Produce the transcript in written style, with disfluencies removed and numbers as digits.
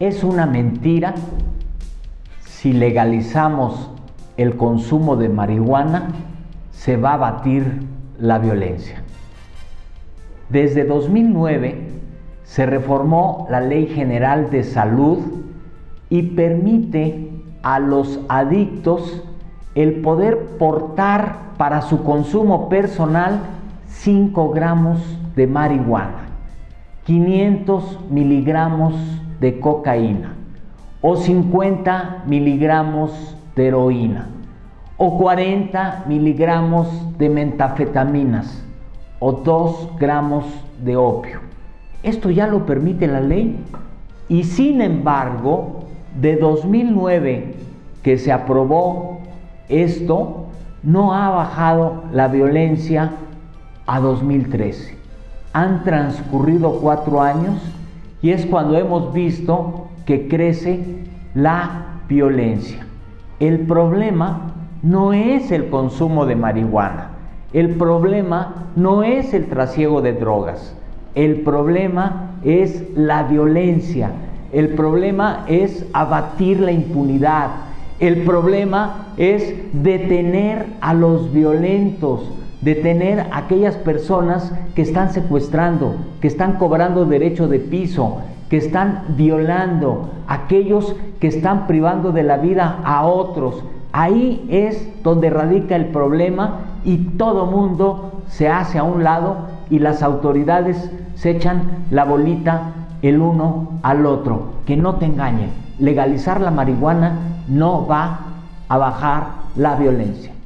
Es una mentira si legalizamos el consumo de marihuana, se va a abatir la violencia. Desde 2009 se reformó la Ley General de Salud y permite a los adictos el poder portar para su consumo personal 5 gramos de marihuana, 500 miligramos de cocaína, o 50 miligramos de heroína, o 40 miligramos de metanfetaminas, o 2 gramos de opio. Esto ya lo permite la ley, y sin embargo, de 2009 que se aprobó esto, no ha bajado la violencia a 2013. Han transcurrido 4 años y es cuando hemos visto que crece la violencia. El problema no es el consumo de marihuana, el problema no es el trasiego de drogas, el problema es la violencia, el problema es abatir la impunidad, el problema es detener a los violentos, detener a aquellas personas que están secuestrando, que están cobrando derecho de piso, que están violando, aquellos que están privando de la vida a otros. Ahí es donde radica el problema y todo mundo se hace a un lado y las autoridades se echan la bolita el uno al otro. Que no te engañen, legalizar la marihuana no va a bajar la violencia.